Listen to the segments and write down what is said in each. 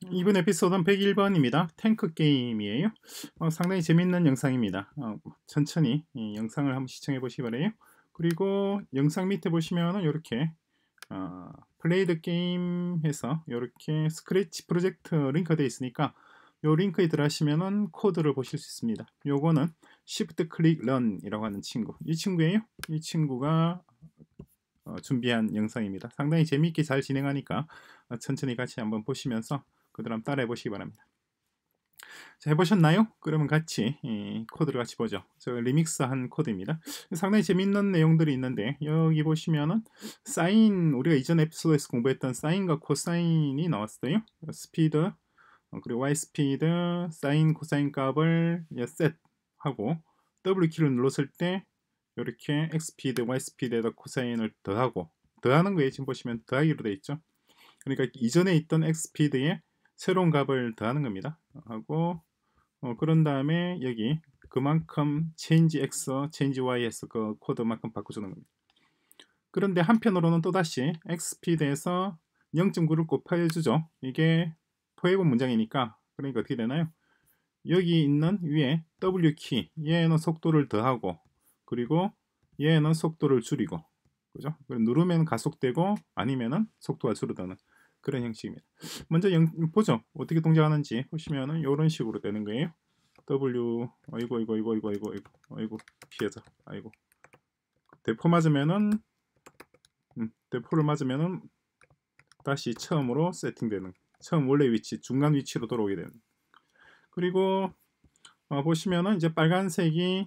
이번 에피소드는 101번입니다. 탱크 게임이에요. 상당히 재밌는 영상입니다. 천천히 이 영상을 한번 시청해 보시기 바래요. 그리고 영상 밑에 보시면은 이렇게 플레이드 게임 해서 이렇게 스크래치 프로젝트 링크 되어 있으니까 요 링크에 들어가시면은 코드를 보실 수 있습니다. 요거는 Shift 클릭 Run이라고 하는 친구. 이 친구예요. 이 친구가 준비한 영상입니다. 상당히 재미있게 잘 진행하니까 천천히 같이 한번 보시면서 그대로 한번 따라해 보시기 바랍니다. 자, 해보셨나요? 그러면 같이 코드를 같이 보죠. 저 리믹스한 코드입니다. 상당히 재밌는 내용들이 있는데 여기 보시면은 사인, 우리가 이전 에피소드에서 공부했던 사인과 코사인이 나왔어요. 스피드 그리고 y 스피드, 사인, 코사인 값을 셋하고 W 키를 눌렀을 때 이렇게 x 스피드, y 스피드에다 코사인을 더하고, 더하는 거에 지금 보시면 더하기로 되어 있죠. 그러니까 이전에 있던 x 스피드에 새로운 값을 더하는 겁니다. 하고 그런 다음에 여기 그만큼 change x, change y에서 그 코드만큼 바꿔주는 겁니다. 그런데 한편으로는 또다시 x 스피드에서 0.9를 곱해주죠. 이게 포해본 문장이니까. 그러니까 어떻게 되나요? 여기 있는 위에 W 키, 얘는 속도를 더하고, 그리고 얘는 속도를 줄이고, 그죠? 누르면 가속되고 아니면은 속도가 줄어드는 그런 형식입니다. 먼저 보죠. 어떻게 동작하는지 보시면은 이런 식으로 되는 거예요. W, 아이고 피해자, 아이고 대포 맞으면은 대포를 맞으면은 다시 처음으로 세팅되는, 처음 원래 위치, 중간 위치로 돌아오게 되는. 그리고 보시면은 이제 빨간색이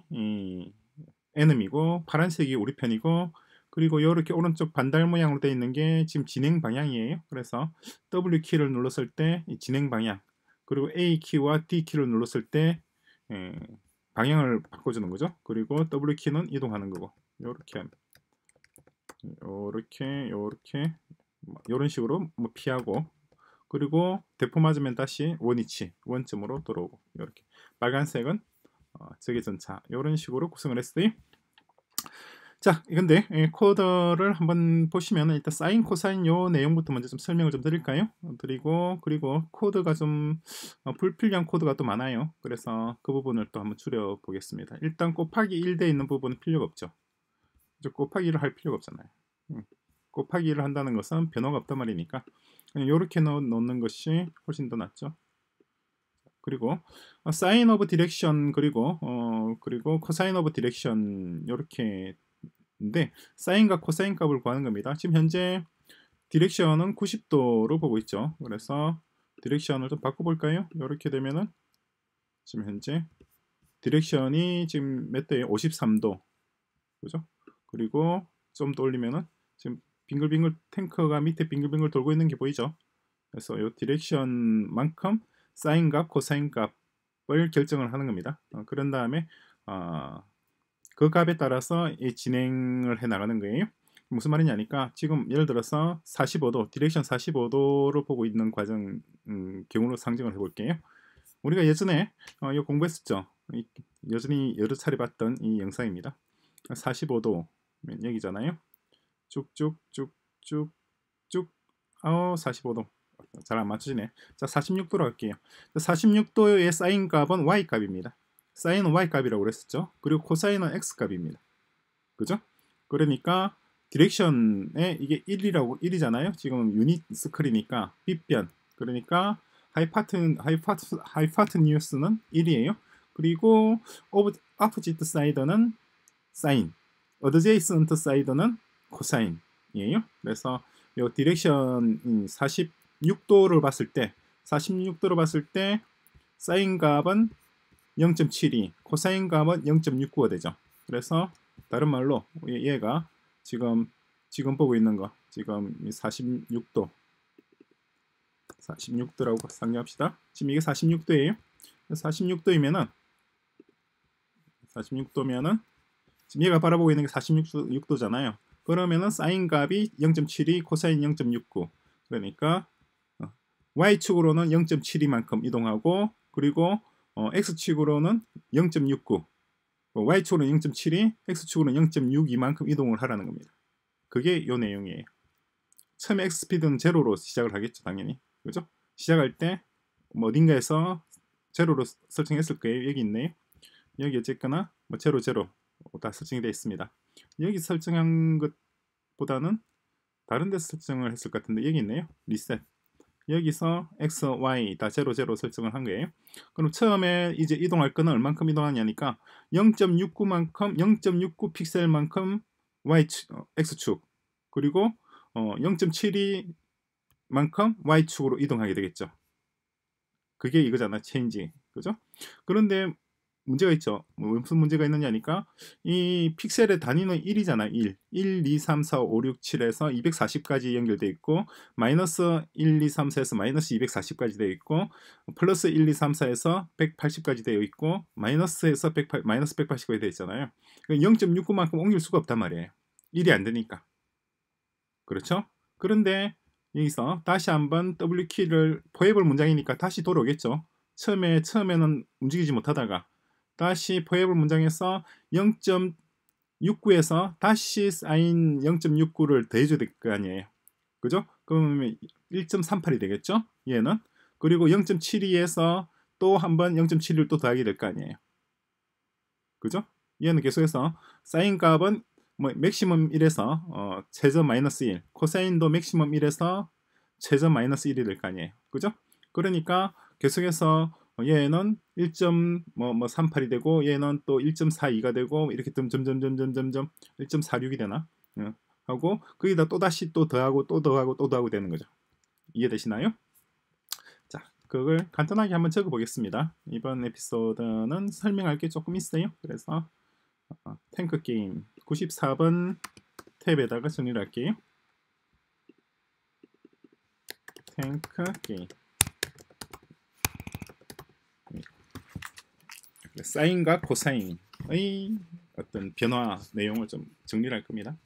에너미고 파란색이 우리 편이고, 그리고 이렇게 오른쪽 반달 모양으로 되어 있는 게 지금 진행 방향이에요. 그래서 W 키를 눌렀을 때 진행 방향, 그리고 A 키와 D 키를 눌렀을 때 방향을 바꿔주는 거죠. 그리고 W 키는 이동하는 거고, 이렇게 이런 식으로 뭐 피하고, 그리고 대포 맞으면 다시 원위치, 원점으로 돌아오고, 이렇게 빨간색은 적외전차, 이런 식으로 구성을 했어요. 자, 근데 코드를 한번 보시면 일단 사인, 코사인 요 내용부터 먼저 좀 설명을 좀 드릴까요? 그리고 코드가 좀 불필요한 코드가 또 많아요. 그래서 그 부분을 또 한번 줄여 보겠습니다. 일단 곱하기 1돼 있는 부분은 필요가 없죠. 곱하기 1을 할 필요가 없잖아요. 곱하기 1을 한다는 것은 변화가 없단 말이니까 그냥 이렇게 넣는 것이 훨씬 더 낫죠. 그리고 사인 오브 디렉션, 그리고 코사인 오브 디렉션, 이렇게 인데 사인과 코사인 값을 구하는 겁니다. 지금 현재 디렉션은 90도로 보고 있죠. 그래서 디렉션을 좀 바꿔볼까요? 이렇게 되면은 지금 현재 디렉션이 지금 몇 도예요? 53도, 그죠? 그리고 좀 더 올리면은 지금 빙글빙글 탱크가 밑에 빙글빙글 돌고 있는 게 보이죠? 그래서 이 디렉션만큼 사인 값, 코사인 값을 결정을 하는 겁니다. 그런 다음에 그 값에 따라서 이 진행을 해 나가는 거예요. 무슨 말이냐니까 지금 예를 들어서 45도, 디렉션 45도로 보고 있는 과정 경우로 상정을 해볼게요. 우리가 예전에 이거 공부했었죠. 여전히 여러 차례 봤던 이 영상입니다. 45도 여기잖아요. 쭉쭉쭉쭉쭉 45도 잘 안 맞추시네. 자, 46도로 할게요. 46도의 사인 값은 y 값입니다. 사인은 y 값이라고 그랬었죠. 그리고 코사인은 x 값입니다. 그죠? 그러니까 디렉션에 이게 1이잖아요. 지금 유닛 스컬이니까 빗변. 그러니까 하이파트니우스는 1이에요. 그리고 opposite side는 사인, adjacent side는 코사인이에요. 그래서 이 디렉션 46도를 봤을 때 사인 값은 0.72, 코사인 값은 0.69가 되죠. 그래서 다른 말로 얘가 지금 보고 있는 거 지금 46도라고 상정합시다. 지금 이게 46도예요. 46도면은 지금 얘가 바라보고 있는 게 46도잖아요. 그러면은 사인 값이 0.72, 코사인 0.69. 그러니까 y축으로는 0.72만큼 이동하고, 그리고 x축으로는 0.69, y축으로는 0.72, x축으로는 0.62만큼 이동을 하라는 겁니다. 그게 이 내용이에요. 처음에 x 스피드는 제로로 시작을 하겠죠, 당연히. 그죠? 시작할 때 뭐 어딘가에서 제로로 설정했을 거예요. 여기 있네요. 여기 어쨌거나 뭐 제로 다 설정이 되어 있습니다. 여기 설정한 것보다는 다른 데서 설정을 했을 것 같은데 여기 있네요. 리셋. 여기서 x, y 다 제로 설정을 한 거예요. 그럼 처음에 이제 이동할 거는 얼만큼 이동하냐니까 0.69만큼 0.69 픽셀만큼 x축 그리고 0.72만큼 y축으로 이동하게 되겠죠. 그게 이거잖아. 체인지. 그죠? 그런데 문제가 있죠. 무슨 문제가 있느냐니까 이 픽셀의 단위는 1이잖아. 1, 2, 3, 4, 5, 6, 7에서 240까지 연결되어 있고 마이너스 1, 2, 3, 4에서 마이너스 240까지 되어 있고 플러스 1, 2, 3, 4에서 180까지 되어 있고 마이너스에서 마이너스 180까지 되어 있잖아요. 0.69만큼 옮길 수가 없단 말이에요. 1이 안 되니까. 그렇죠? 그런데 여기서 다시 한번 W키를 포에벌 문장이니까 다시 돌아오겠죠. 처음에는 움직이지 못하다가 다시 포에벌 문장에서 0.69에서 다시 사인 0.69를 더해줘야 될 거 아니에요. 그죠? 그러면 1.38이 되겠죠? 얘는. 그리고 0.72에서 또 한번 0.71을 또 더하게 될 거 아니에요. 그죠? 얘는 계속해서 사인 값은 뭐 맥시멈 1에서 최저 마이너스 1, 코사인도 맥시멈 1에서 최저 마이너스 1이 될 거 아니에요. 그죠? 그러니까 계속해서 얘는 1.38이 되고 얘는 또 1.42가 되고 이렇게 점점 1.46이 되나? 하고 거기다 또 다시 또 더하고 또 더하고 또 더하고 되는 거죠. 이해되시나요? 자, 그걸 간단하게 한번 적어 보겠습니다. 이번 에피소드는 설명할 게 조금 있어요. 그래서 탱크 게임 94번 탭에다가 정리를 할게요. 탱크 게임 사인과 코사인의 어떤 변화 내용을 좀 정리를 할 겁니다.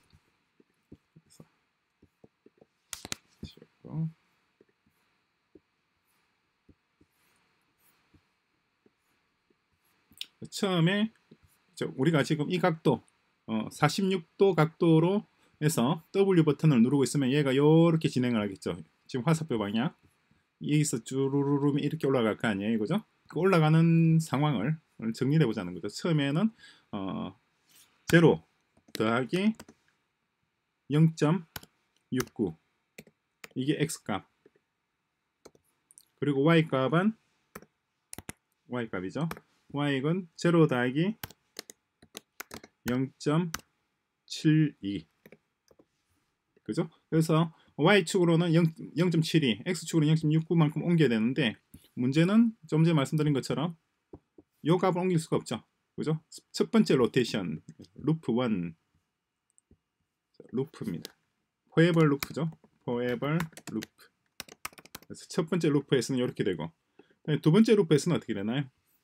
처음에 우리가 지금 이 각도 46도 각도로 해서 W 버튼을 누르고 있으면 얘가 이렇게 진행을 하겠죠. 지금 화살표 방향 여기서 쭈루루루 이렇게 올라갈 거 아니에요, 그죠? 그 올라가는 상황을 정리해 보자는 거죠. 처음에는 0 더하기 0.69 이게 x 값 그리고 y 값은 y 값이죠. y는 0 더하기 0.72 그죠? 그래서 y축으로는 0.72 x축으로는 0.69만큼 옮겨야 되는데 문제는 좀 전에 말씀드린 것처럼 요 값을 옮길 수가 없죠. 그죠? 첫 번째 로테이션 루프 1 루프입니다. 포에벌 루프죠. 포에벌 루프. 그래서 첫 번째 루프에서는 이렇게 되고 두 번째 루프에서는 어떻게 되나요?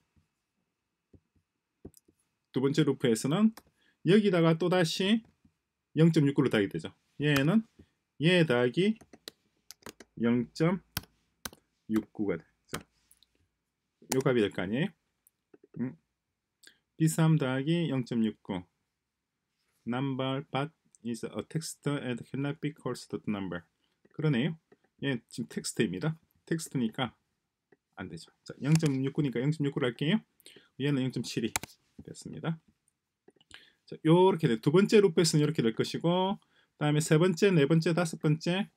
두 번째 루프에서는 여기다가 또다시 0.69로 더하게 되죠. 얘는 얘 더하기 0.69가 되죠. 요 값이 될 거 아니에요? B3 더하기 0.69 number but is a text and cannot be called to number. 그러네요. 얘 지금 텍스트입니다. 텍스트니까 안 되죠. 자, 0.69니까 0.69로 할게요. 얘는 0.72 됐습니다. 자, 요렇게 돼. 두 번째 루프에서는 이렇게 될 것이고 다음에 세 번째, 네 번째, 다섯 번째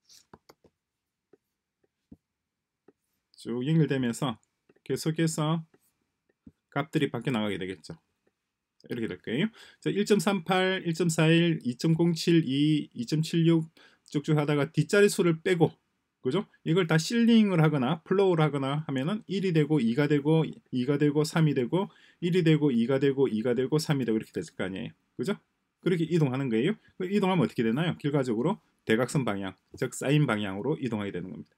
쭉 연결되면서 계속해서 값들이 밖에 나가게 되겠죠. 이렇게 될 거예요. 자, 1.38, 1.41, 2.072, 2.76 쭉쭉 하다가 뒷자리 수를 빼고 그죠? 이걸 다 실링을 하거나 플로우를 하거나 하면은 1이 되고 2가 되고 2가 되고 3이 되고 1이 되고 2가 되고 2가 되고 3이 되고 이렇게 됐을 거 아니에요. 그죠? 그렇게 이동하는 거예요. 이동하면 어떻게 되나요? 결과적으로 대각선 방향, 즉 사인 방향으로 이동하게 되는 겁니다.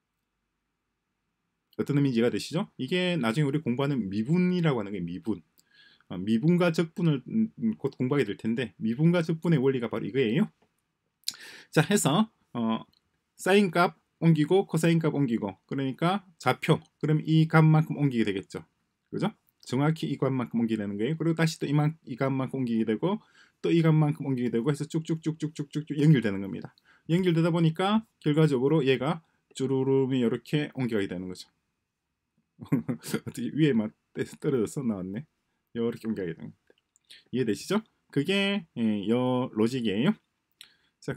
어떤 의미인지 이해가 되시죠? 이게 나중에 우리 공부하는 미분이라고 하는 게 미분. 미분과 적분을 곧 공부하게 될 텐데 미분과 적분의 원리가 바로 이거예요. 자, 해서 사인 값 옮기고 코사인 값 옮기고 그러니까 좌표 그럼 이 값만큼 옮기게 되겠죠. 그죠? 정확히 이 값만큼 옮기게 되는 거예요. 그리고 다시 또 이 값만큼 옮기게 되고 또 이 값만큼 옮기게 되고 해서 쭉쭉쭉쭉쭉쭉 연결되는 겁니다. 연결되다 보니까 결과적으로 얘가 주르륵이 이렇게 옮겨가게 되는 거죠. 어떻게 위에만 떨어져서 나왔네. 이렇게 옮겨야 되는 겁니다. 이해되시죠? 그게 요 로직이에요. 자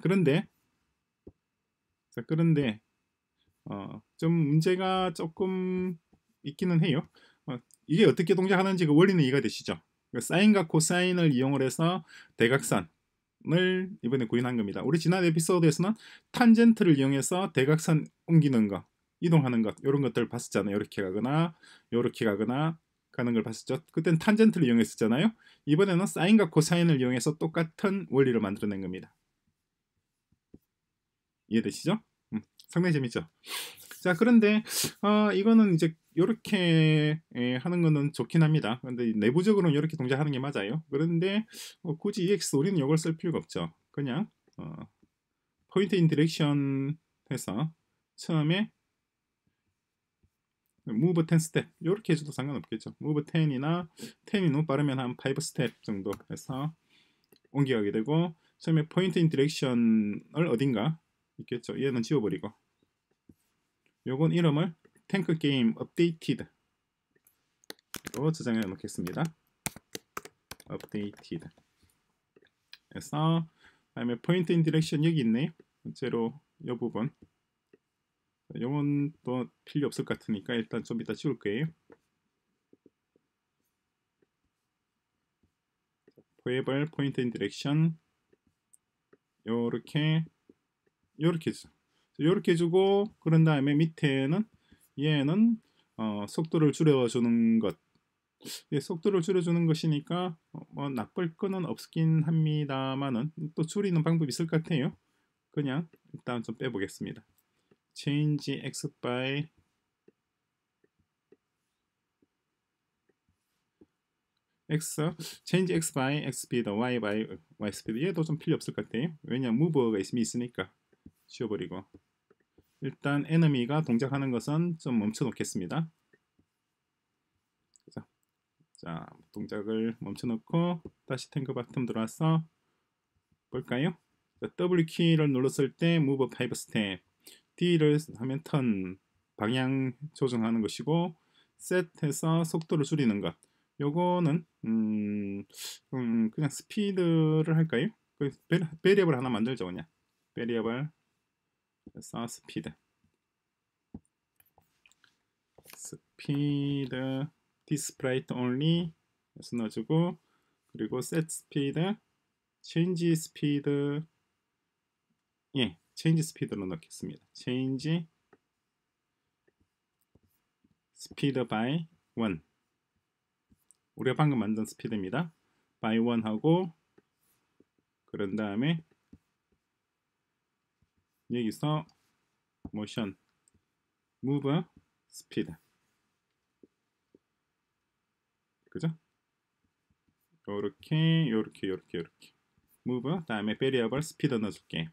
그런데 좀 문제가 조금 있기는 해요. 이게 어떻게 동작하는지 그 원리는 이해가 되시죠? 사인과 코사인을 이용을 해서 대각선을 이번에 구현한 겁니다. 우리 지난 에피소드에서는 탄젠트를 이용해서 대각선 옮기는 거, 이동하는 것 이런 것들을 봤었잖아요. 이렇게 가거나 이렇게 가거나 가는 걸 봤었죠. 그때는 탄젠트를 이용했었잖아요. 이번에는 사인과 코사인을 이용해서 똑같은 원리를 만들어낸 겁니다. 이해되시죠? 상당히 재밌죠? 자 그런데 이거는 이제 이렇게 하는 거는 좋긴 합니다. 근데 내부적으로는 이렇게 동작하는 게 맞아요. 그런데 굳이 EX 우리는 이걸 쓸 필요가 없죠. 그냥 포인트 인 디렉션 해서 처음에 move 10 스텝 이렇게 해줘도 상관없겠죠. move 10이나 10이 너무 빠르면 한 5 스텝 정도 해서 옮겨가게 되고 처음에 포인트 인 디렉션을 어딘가 있겠죠. 얘는 지워버리고 요건 이름을 탱크 게임 업데이티드로 저장해 놓겠습니다. 업데이티드 해서 다음에 포인트 인 디렉션 여기 있네요. 번째로 이 부분 요건 또 필요 없을 것 같으니까 일단 좀 이따 지울 거예요. 포에벌 포인트 인 디렉션 요렇게 해주죠. 요렇게 해주고 그런 다음에 밑에는 얘는 속도를 줄여주는 것 속도를 줄여주는 것이니까 뭐 나쁠 거는 없긴 합니다만은 또 줄이는 방법이 있을 것 같아요. 그냥 일단 좀 빼보겠습니다. change x by x change x by x speed y by y speed 얘도 좀 필요 없을 것 같아요. 왜냐 move가 있으니까 지워버리고 일단 enemy가 동작하는 것은 좀 멈춰 놓겠습니다. 자 동작을 멈춰 놓고 다시 탱크 바텀 들어와서 볼까요? 자, W 키를 눌렀을 때 move 5 step D를 하면 턴 방향 조정하는 것이고 set해서 속도를 줄이는 것 요거는 그냥 스피드를 할까요? 베리어블 하나 만들죠. 그냥 베리어블 해서 스피드 디스프라이트 only 해서 넣어주고 그리고 set speed change speed change speed로 넣겠습니다. change speed by 1 우리가 방금 만든 스피드입니다. by 1 하고 그런 다음에 여기서 motion move speed 그죠? 요렇게 move 다음에 variable speed 넣어줄게.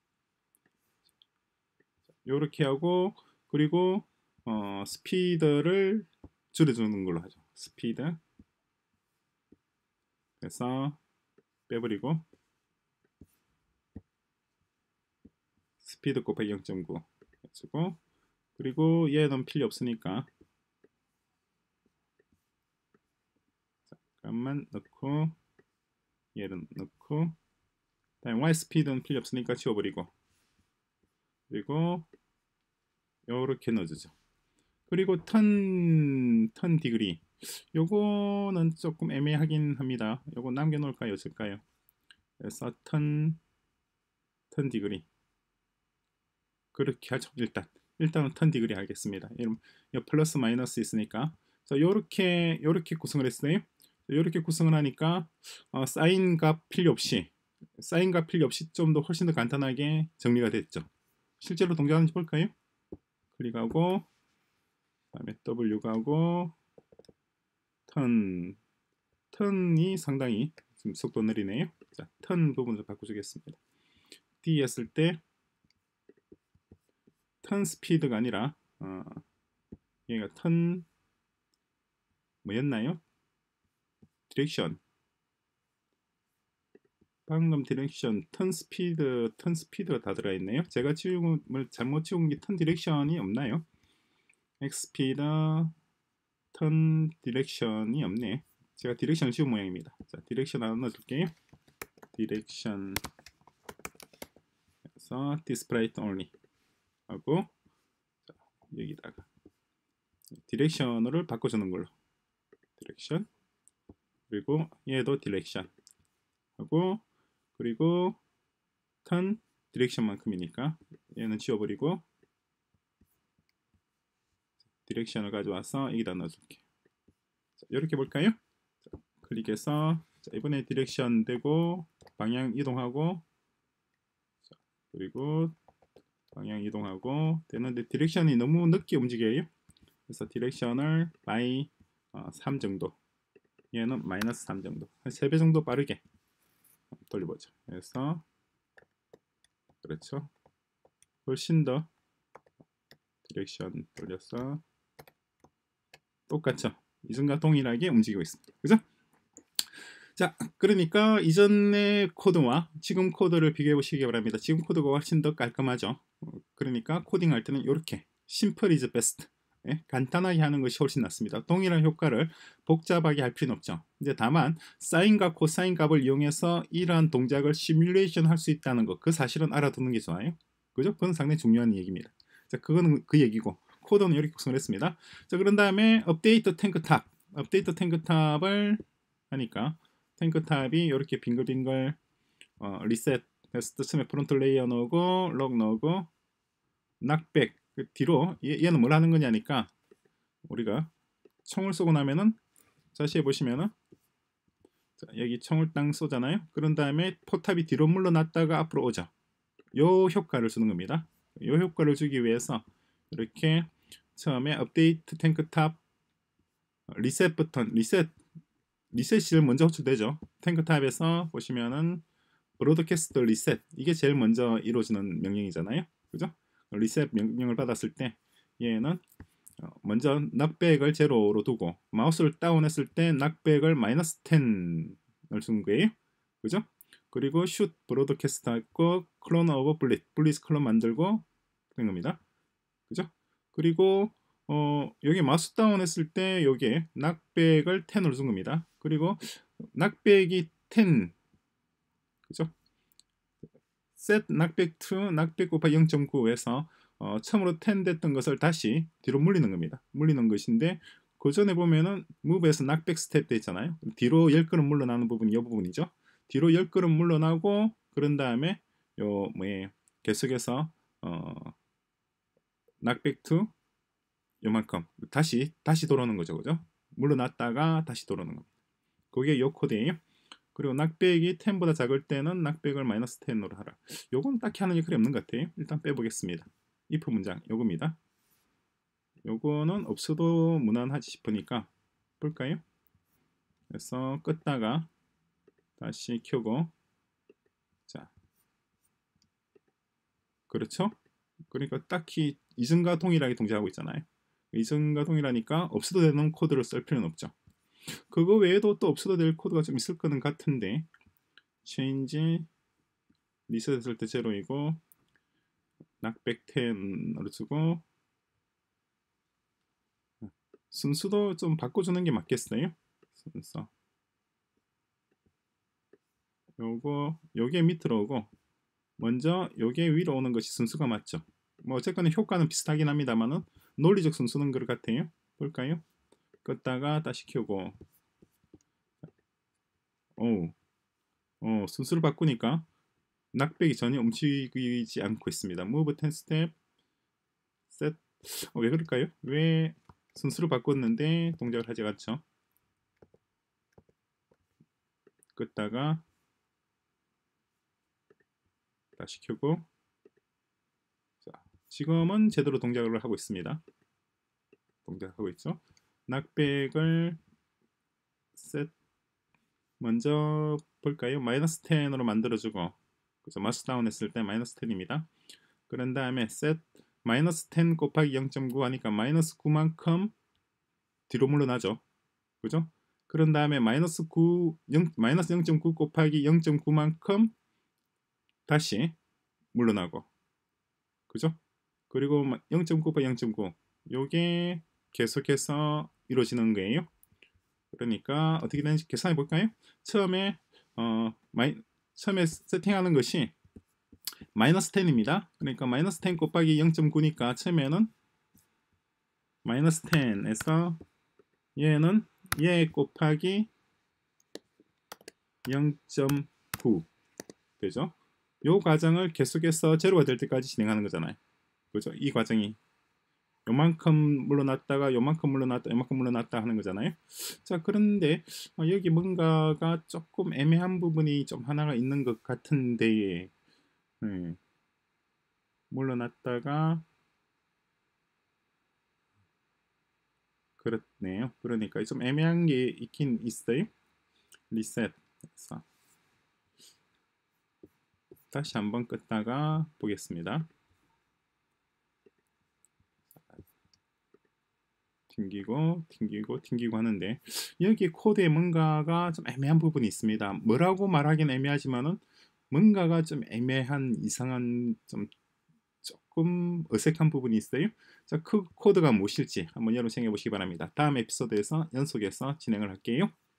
요렇게 하고 그리고 스피드를 줄여주는 걸로 하죠. 스피드 그래서 빼버리고 스피드 곱하기 0.9 해주고 그리고 얘는 필요 없으니까 잠깐만 넣고 얘는 넣고 다음에 y 스피드는 필요 없으니까 지워버리고 그리고 요렇게 넣어주죠. 그리고 턴 디그리 요거는 조금 애매하긴 합니다. 요거 남겨놓을까요? 없을까요? 그래서 턴 디그리 그렇게 하죠. 일단은 턴 디그리 하겠습니다. 이런 플러스 마이너스 있으니까 자 요렇게 구성을 했어요. 요렇게 구성을 하니까 사인 값 필요 없이 좀 더 훨씬 더 간단하게 정리가 됐죠. 실제로 동작하는지 볼까요? 클릭하고 그다음에 W 가고 턴이 상당히 지금 속도 느리네요. 자, 턴 부분을 바꿔주겠습니다. D 했을 때 턴 스피드가 아니라 얘가 턴 뭐였나요? 디렉션 방금 디렉션 턴 스피드가 다 들어있네요. 제가 잘못 치운 게 턴 디렉션이 없나요? X 스피드 턴 디렉션이 없네. 제가 디렉션을 지운 모양입니다. 자, 디렉션 하나 넣어줄게요. 디렉션 해서 디스플레이 only 하고, 자, 여기다가 디렉션을 바꿔주는 걸로 디렉션, 그리고 얘도 디렉션 하고, 그리고 턴 디렉션만큼이니까 얘는 지워버리고 디렉션을 가져와서 여기다 넣어줄게. 자, 이렇게 볼까요? 자, 클릭해서, 자, 이번에 디렉션 되고 방향 이동하고, 자, 그리고 방향 이동하고 되는데 디렉션이 너무 늦게 움직여요. 그래서 디렉션을 by 3 정도, 얘는 마이너스 3 정도, 한 3배 정도 빠르게 돌려보죠. 그래서 그렇죠. 훨씬 더 디렉션 돌려서 똑같죠. 이전과 동일하게 움직이고 있습니다. 그죠? 자, 그러니까 이전의 코드와 지금 코드를 비교해 보시기 바랍니다. 지금 코드가 훨씬 더 깔끔하죠. 그러니까 코딩할 때는 이렇게 simple is best, 예? 간단하게 하는 것이 훨씬 낫습니다. 동일한 효과를 복잡하게 할 필요는 없죠. 이제 다만 사인과 코사인 값을 이용해서 이러한 동작을 시뮬레이션 할 수 있다는 것, 그 사실은 알아두는 게 좋아요. 그죠? 그건 상당히 중요한 얘기입니다. 자, 그거는 그 얘기고, 코드는 이렇게 구성을 했습니다. 자, 그런 다음에 업데이트 탱크탑, 업데이트 탱크탑을 하니까 탱크탑이 이렇게 빙글빙글 리셋 했을 때 처음에 프론트 레이어 넣고 록 넣고 낙백, 그 뒤로 얘는 뭘 하는 거냐니까, 우리가 총을 쏘고 나면은 자세히 보시면은, 자, 여기 총을 땅 쏘잖아요. 그런 다음에 포탑이 뒤로 물러났다가 앞으로 오죠. 요 효과를 주는 겁니다. 요 효과를 주기 위해서 이렇게 처음에 업데이트 탱크탑 리셋 버튼, 리셋이 먼저 호출되죠. 탱크탑에서 보시면은 브로드캐스트 리셋, 이게 제일 먼저 이루어지는 명령이잖아요. 그죠? 리셋 명령을 받았을 때 얘는 먼저 넉백을 제로로 두고 마우스를 다운했을 때 넉백을 마이너스 10을 준 거예요. 그죠? 그리고 슛 브로드캐스트 하고 클론 오버 블리스 클론 만들고 된 겁니다. 그죠? 그리고 여기 마우스 다운했을 때 여기에 넉백을 10으로 준 겁니다. 그리고 넉백이 10, 그죠? set knockback to knockback 곱하기 0.9에서 처음으로 10 됐던 것을 다시 뒤로 물리는 겁니다. 물리는 것인데, 그 전에 보면은 move에서 knockback step 돼 있잖아요. 뒤로 10걸음 물러나는 부분이 이 부분이죠. 뒤로 10걸음 물러나고, 그런 다음에 요 뭐에 계속해서 knockback to 요만큼 다시 돌아오는 거죠. 그죠? 물러났다가 다시 돌아오는 겁니다. 그게 요 코드예요. 그리고 낙백이 10보다 작을 때는 낙백을 마이너스 10으로 하라. 요건 딱히 하는 역할이 없는 것 같아요. 일단 빼보겠습니다. if 문장 요겁니다. 요거는 없어도 무난하지 싶으니까 볼까요? 그래서 껐다가 다시 켜고, 자, 그렇죠? 그러니까 딱히 이전과 동일하게 동작하고 있잖아요. 이전과 동일하니까 없어도 되는 코드를 쓸 필요는 없죠. 그거 외에도 또 없어도 될 코드가 좀 있을 거는 같은데, change 리셋했을 때 제로이고 낙백 10으로 주고, 순수도 좀 바꿔주는 게 맞겠어요. 순서 요게 밑으로 오고 먼저 요게 위로 오는 것이 순수가 맞죠. 뭐 어쨌거나 효과는 비슷하긴 합니다만은 논리적 순수는 그럴 것 같아요. 볼까요? 껐다가 다시 켜고, 순수를 바꾸니까 낙백이 전혀 움직이지 않고 있습니다. move 10 step set. 왜 그럴까요? 왜 순수를 바꿨는데 동작을 하지 않죠? 껐다가 다시 켜고, 자, 지금은 제대로 동작을 하고 있습니다. 동작하고 있죠. 낙백을 셋 먼저 볼까요? 마이너스 10으로 만들어주고, 그래서 마우스 다운 했을 때 마이너스 10입니다. 그런 다음에 셋 마이너스 10 곱하기 0.9 하니까 마이너스 9만큼 뒤로 물러나죠. 그죠? 그런 다음에 마이너스 0.9 곱하기 0.9만큼 다시 물러나고, 그죠? 그리고 0.9 곱하기 0.9 요게 계속해서 이루어지는 거예요. 그러니까 어떻게 되는지 계산해 볼까요? 처음에 처음에 세팅하는 것이 마이너스 10입니다. 그러니까 마이너스 10 곱하기 0.9니까 처음에는 마이너스 10에서 얘는 얘 곱하기 0.9 되죠. 요 과정을 계속해서 제로가 될 때까지 진행하는 거잖아요. 그죠? 이 과정이 요만큼 물러났다가 요만큼 물러났다 요만큼 물러났다 하는 거잖아요. 자, 그런데 여기 뭔가가 조금 애매한 부분이 좀 하나가 있는 것 같은데 물러났다가 그렇네요. 그러니까 좀 애매한 게 있긴 있어요. 리셋해서 다시 한번 껐다가 보겠습니다. 튕기고 하는데 여기 코드에 뭔가가 좀 애매한 부분이 있습니다. 뭐라고 말하긴 애매하지만은 뭔가가 좀 애매한 이상한 좀 조금 어색한 부분이 있어요. 자, 그 코드가 무엇일지 한번 여러분 생각해 보시기 바랍니다. 다음 에피소드에서 연속해서 진행을 할게요.